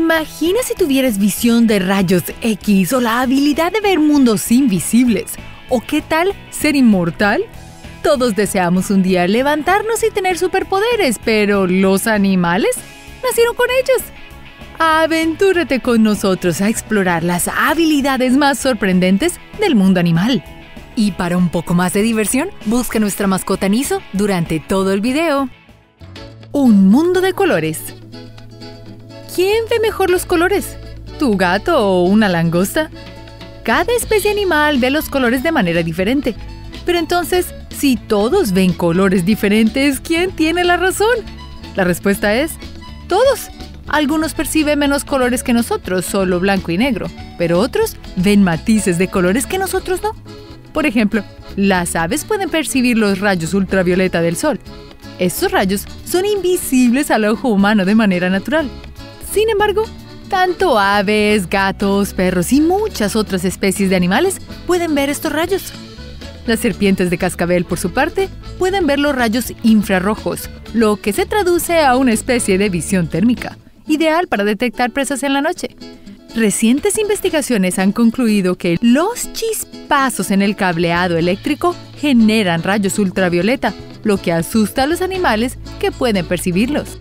Imagina si tuvieras visión de rayos X o la habilidad de ver mundos invisibles. ¿O qué tal ser inmortal? Todos deseamos un día levantarnos y tener superpoderes, pero ¿los animales nacieron con ellos? Aventúrate con nosotros a explorar las habilidades más sorprendentes del mundo animal. Y para un poco más de diversión, busca nuestra mascota Niso durante todo el video. Un mundo de colores. ¿Quién ve mejor los colores? ¿Tu gato o una langosta? Cada especie animal ve los colores de manera diferente. Pero entonces, si todos ven colores diferentes, ¿quién tiene la razón? La respuesta es todos. Algunos perciben menos colores que nosotros, solo blanco y negro, pero otros ven matices de colores que nosotros no. Por ejemplo, las aves pueden percibir los rayos ultravioleta del sol. Estos rayos son invisibles al ojo humano de manera natural. Sin embargo, tanto aves, gatos, perros y muchas otras especies de animales pueden ver estos rayos. Las serpientes de cascabel, por su parte, pueden ver los rayos infrarrojos, lo que se traduce a una especie de visión térmica, ideal para detectar presas en la noche. Recientes investigaciones han concluido que los chispazos en el cableado eléctrico generan rayos ultravioleta, lo que asusta a los animales que pueden percibirlos.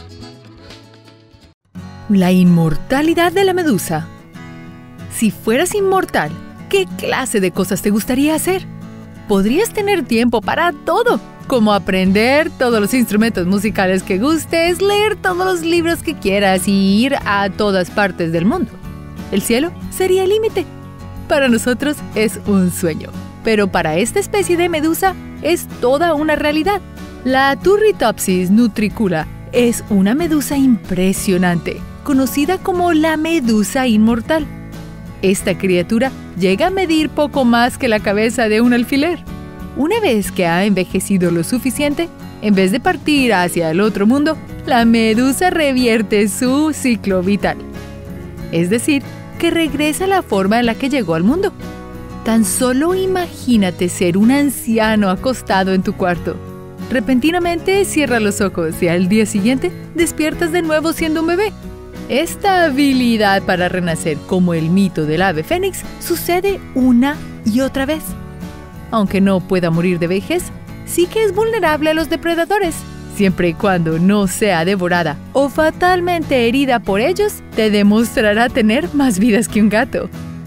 La inmortalidad de la medusa. Si fueras inmortal, ¿qué clase de cosas te gustaría hacer? Podrías tener tiempo para todo, como aprender todos los instrumentos musicales que gustes, leer todos los libros que quieras y ir a todas partes del mundo. El cielo sería el límite. Para nosotros es un sueño, pero para esta especie de medusa es toda una realidad. La Turritopsis nutricula es una medusa impresionante, conocida como la medusa inmortal. Esta criatura llega a medir poco más que la cabeza de un alfiler. Una vez que ha envejecido lo suficiente, en vez de partir hacia el otro mundo, la medusa revierte su ciclo vital. Es decir, que regresa a la forma en la que llegó al mundo. Tan solo imagínate ser un anciano acostado en tu cuarto. Repentinamente cierras los ojos y al día siguiente despiertas de nuevo siendo un bebé. Esta habilidad para renacer, como el mito del ave fénix, sucede una y otra vez. Aunque no pueda morir de vejez, sí que es vulnerable a los depredadores. Siempre y cuando no sea devorada o fatalmente herida por ellos, te demostrará tener más vidas que un gato.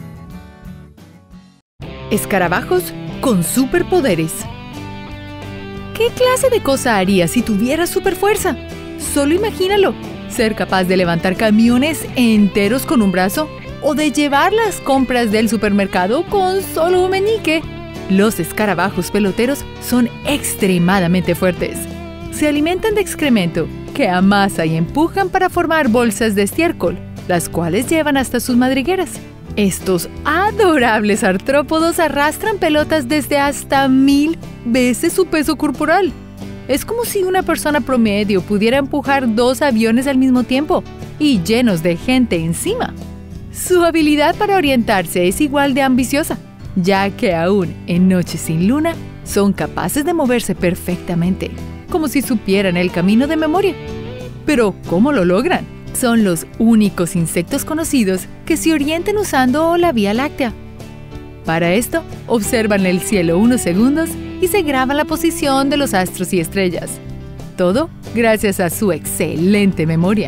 Escarabajos con superpoderes. ¿Qué clase de cosa harías si tuvieras superfuerza? Solo imagínalo. Ser capaz de levantar camiones enteros con un brazo o de llevar las compras del supermercado con solo un meñique. Los escarabajos peloteros son extremadamente fuertes. Se alimentan de excremento que amasan y empujan para formar bolsas de estiércol, las cuales llevan hasta sus madrigueras. Estos adorables artrópodos arrastran pelotas desde hasta 1000 veces su peso corporal. Es como si una persona promedio pudiera empujar 2 aviones al mismo tiempo y llenos de gente encima. Su habilidad para orientarse es igual de ambiciosa, ya que aún en noches sin luna son capaces de moverse perfectamente, como si supieran el camino de memoria. Pero, ¿cómo lo logran? Son los únicos insectos conocidos que se orientan usando la Vía Láctea. Para esto, observan el cielo unos segundos y se graban la posición de los astros y estrellas. Todo gracias a su excelente memoria.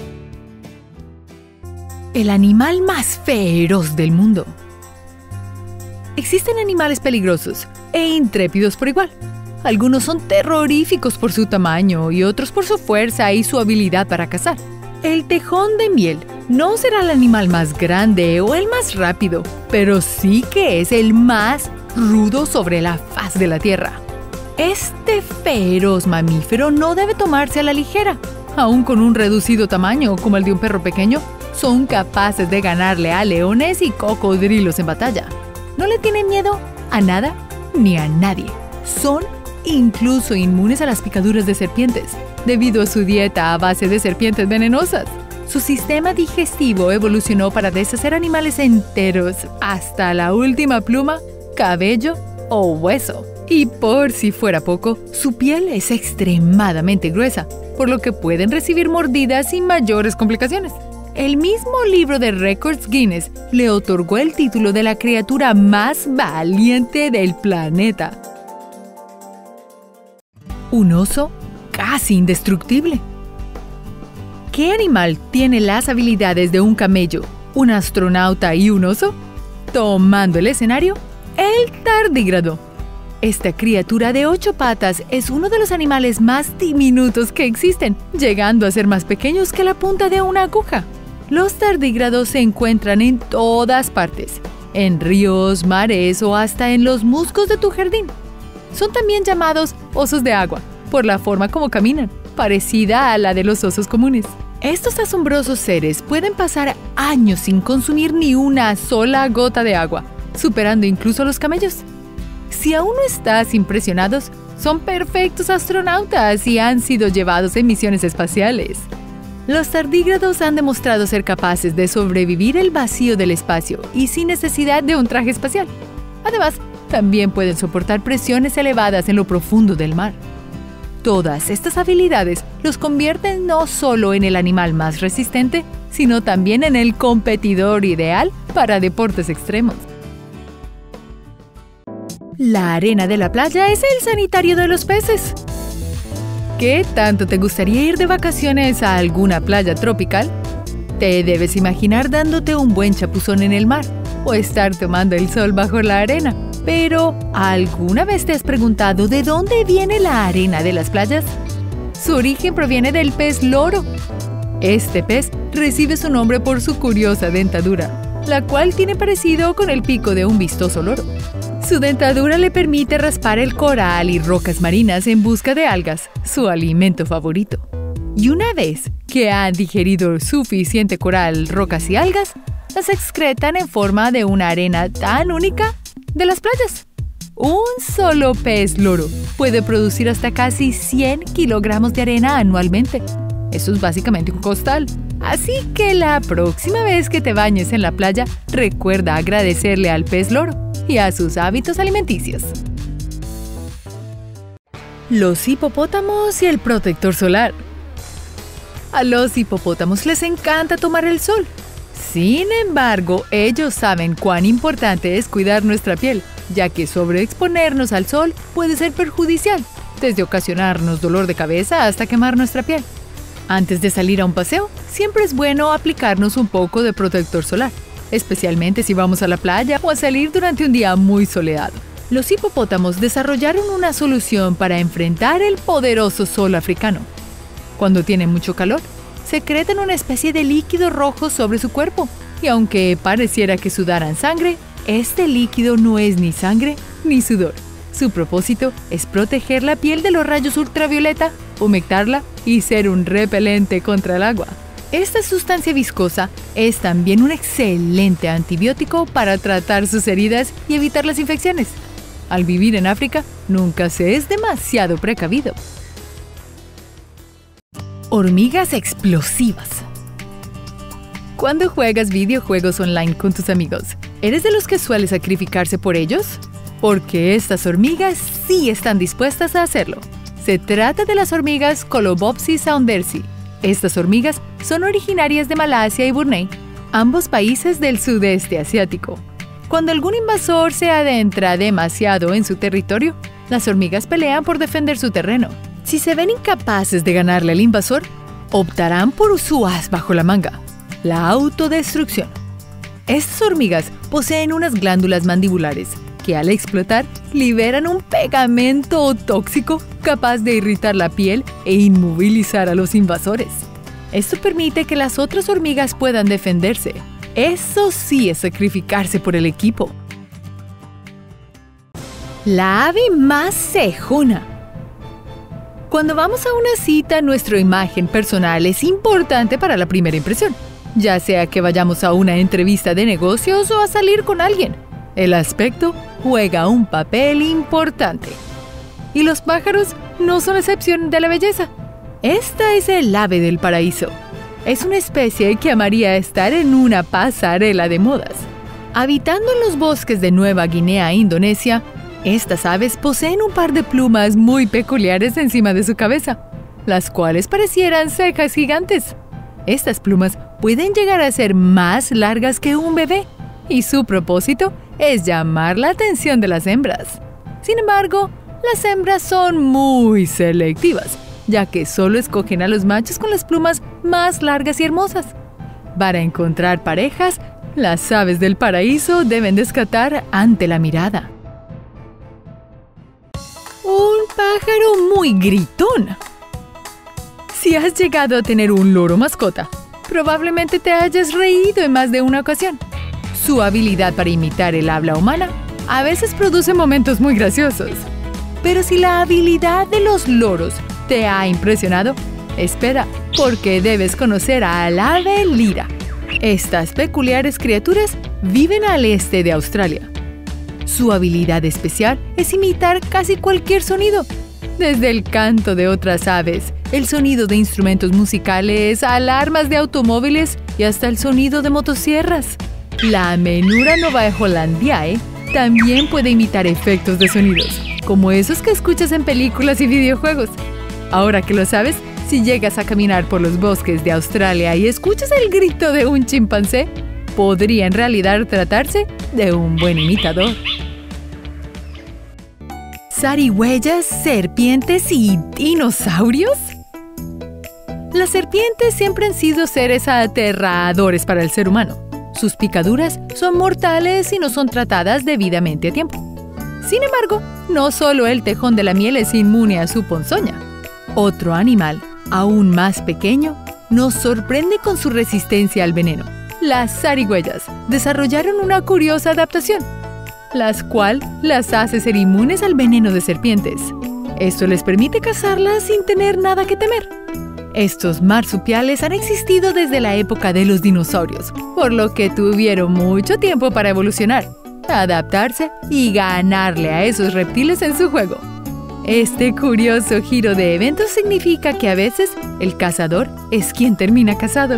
El animal más feroz del mundo. Existen animales peligrosos e intrépidos por igual. Algunos son terroríficos por su tamaño y otros por su fuerza y su habilidad para cazar. El tejón de miel no será el animal más grande o el más rápido, pero sí que es el más rudo sobre la faz de la tierra. Este feroz mamífero no debe tomarse a la ligera. Aún con un reducido tamaño como el de un perro pequeño, son capaces de ganarle a leones y cocodrilos en batalla. No le tienen miedo a nada ni a nadie. Son incluso inmunes a las picaduras de serpientes, debido a su dieta a base de serpientes venenosas. Su sistema digestivo evolucionó para deshacer animales enteros hasta la última pluma, cabello o hueso. Y por si fuera poco, su piel es extremadamente gruesa, por lo que pueden recibir mordidas sin mayores complicaciones. el mismo libro de récords Guinness le otorgó el título de la criatura más valiente del planeta. Un oso casi indestructible. ¿Qué animal tiene las habilidades de un camello, un astronauta y un oso? Tomando el escenario, el tardígrado. Esta criatura de 8 patas es uno de los animales más diminutos que existen, llegando a ser más pequeños que la punta de una aguja. Los tardígrados se encuentran en todas partes, en ríos, mares o hasta en los musgos de tu jardín. Son también llamados osos de agua, por la forma como caminan, parecida a la de los osos comunes. Estos asombrosos seres pueden pasar años sin consumir ni una sola gota de agua, superando incluso a los camellos. Si aún no estás impresionados, son perfectos astronautas y han sido llevados en misiones espaciales. Los tardígrados han demostrado ser capaces de sobrevivir el vacío del espacio y sin necesidad de un traje espacial. Además, también pueden soportar presiones elevadas en lo profundo del mar. Todas estas habilidades los convierten no solo en el animal más resistente, sino también en el competidor ideal para deportes extremos. La arena de la playa es el sanitario de los peces. ¿Qué tanto te gustaría ir de vacaciones a alguna playa tropical? Te debes imaginar dándote un buen chapuzón en el mar o estar tomando el sol bajo la arena. Pero, ¿alguna vez te has preguntado de dónde viene la arena de las playas? Su origen proviene del pez loro. Este pez recibe su nombre por su curiosa dentadura, la cual tiene parecido con el pico de un vistoso loro. Su dentadura le permite raspar el coral y rocas marinas en busca de algas, su alimento favorito. Y una vez que han digerido suficiente coral, rocas y algas, las excretan en forma de una arena tan única de las playas. Un solo pez loro puede producir hasta casi 100 kilogramos de arena anualmente. Eso es básicamente un costal. Así que la próxima vez que te bañes en la playa, recuerda agradecerle al pez loro y a sus hábitos alimenticios. Los hipopótamos y el protector solar. A los hipopótamos les encanta tomar el sol. Sin embargo, ellos saben cuán importante es cuidar nuestra piel, ya que sobreexponernos al sol puede ser perjudicial, desde ocasionarnos dolor de cabeza hasta quemar nuestra piel. Antes de salir a un paseo, siempre es bueno aplicarnos un poco de protector solar, especialmente si vamos a la playa o a salir durante un día muy soleado. Los hipopótamos desarrollaron una solución para enfrentar el poderoso sol africano. Cuando tienen mucho calor, secretan una especie de líquido rojo sobre su cuerpo, y aunque pareciera que sudaran sangre, este líquido no es ni sangre ni sudor. Su propósito es proteger la piel de los rayos ultravioleta, humectarla y ser un repelente contra el agua. Esta sustancia viscosa es también un excelente antibiótico para tratar sus heridas y evitar las infecciones. Al vivir en África, nunca se es demasiado precavido. Hormigas explosivas. Cuando juegas videojuegos online con tus amigos, ¿eres de los que suele sacrificarse por ellos? Porque estas hormigas sí están dispuestas a hacerlo. Se trata de las hormigas Colobopsis saundersi. Estas hormigas son originarias de Malasia y Brunei, ambos países del sudeste asiático. Cuando algún invasor se adentra demasiado en su territorio, las hormigas pelean por defender su terreno. Si se ven incapaces de ganarle al invasor, optarán por su as bajo la manga: la autodestrucción. Estas hormigas poseen unas glándulas mandibulares que al explotar liberan un pegamento tóxico capaz de irritar la piel e inmovilizar a los invasores. Esto permite que las otras hormigas puedan defenderse. Eso sí es sacrificarse por el equipo. La ave más cejona. Cuando vamos a una cita, nuestra imagen personal es importante para la primera impresión, ya sea que vayamos a una entrevista de negocios o a salir con alguien. El aspecto juega un papel importante. Y los pájaros no son excepción de la belleza. Esta es el ave del paraíso. Es una especie que amaría estar en una pasarela de modas. Habitando en los bosques de Nueva Guinea e Indonesia, estas aves poseen un par de plumas muy peculiares encima de su cabeza, las cuales parecieran cejas gigantes. Estas plumas pueden llegar a ser más largas que un bebé, y su propósito es llamar la atención de las hembras. Sin embargo, las hembras son muy selectivas, ya que solo escogen a los machos con las plumas más largas y hermosas. Para encontrar parejas, las aves del paraíso deben descatar ante la mirada. Un pájaro muy gritón. Si has llegado a tener un loro mascota, probablemente te hayas reído en más de una ocasión. Su habilidad para imitar el habla humana a veces produce momentos muy graciosos. Pero si la habilidad de los loros te ha impresionado, espera, porque debes conocer al ave lira. Estas peculiares criaturas viven al este de Australia. Su habilidad especial es imitar casi cualquier sonido, desde el canto de otras aves, el sonido de instrumentos musicales, alarmas de automóviles y hasta el sonido de motosierras. La menura novaeholandiae también puede imitar efectos de sonidos, como esos que escuchas en películas y videojuegos. Ahora que lo sabes, si llegas a caminar por los bosques de Australia y escuchas el grito de un chimpancé, podría en realidad tratarse de un buen imitador. ¿Zarigüeyas, serpientes y dinosaurios? Las serpientes siempre han sido seres aterradores para el ser humano. Sus picaduras son mortales y no son tratadas debidamente a tiempo. Sin embargo, no solo el tejón de la miel es inmune a su ponzoña. Otro animal, aún más pequeño, nos sorprende con su resistencia al veneno. Las zarigüeyas desarrollaron una curiosa adaptación, la cual las hace ser inmunes al veneno de serpientes. Esto les permite cazarlas sin tener nada que temer. Estos marsupiales han existido desde la época de los dinosaurios, por lo que tuvieron mucho tiempo para evolucionar, adaptarse y ganarle a esos reptiles en su juego. Este curioso giro de eventos significa que a veces el cazador es quien termina cazado.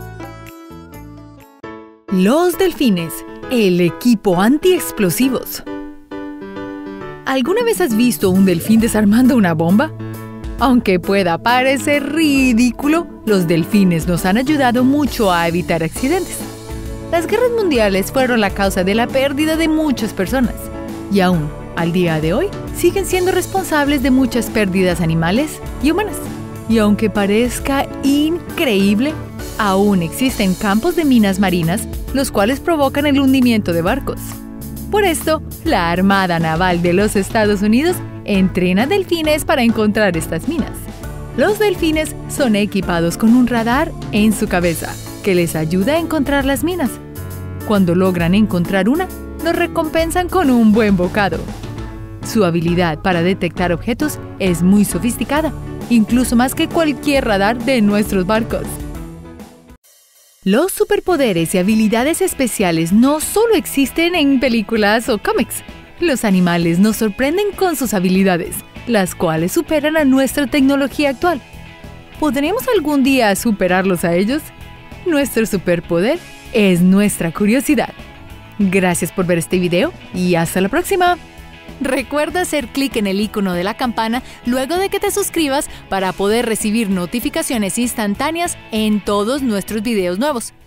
Los delfines, el equipo antiexplosivos. ¿Alguna vez has visto un delfín desarmando una bomba? Aunque pueda parecer ridículo, los delfines nos han ayudado mucho a evitar accidentes. Las guerras mundiales fueron la causa de la pérdida de muchas personas, y aún, al día de hoy, siguen siendo responsables de muchas pérdidas animales y humanas. Y aunque parezca increíble, aún existen campos de minas marinas, los cuales provocan el hundimiento de barcos. Por esto, la Armada Naval de los Estados Unidos entrena delfines para encontrar estas minas. Los delfines son equipados con un radar en su cabeza, que les ayuda a encontrar las minas. Cuando logran encontrar una, los recompensan con un buen bocado. Su habilidad para detectar objetos es muy sofisticada, incluso más que cualquier radar de nuestros barcos. Los superpoderes y habilidades especiales no solo existen en películas o cómics. Los animales nos sorprenden con sus habilidades, las cuales superan a nuestra tecnología actual. ¿Podremos algún día superarlos a ellos? Nuestro superpoder es nuestra curiosidad. Gracias por ver este video y hasta la próxima. Recuerda hacer clic en el icono de la campana luego de que te suscribas para poder recibir notificaciones instantáneas en todos nuestros videos nuevos.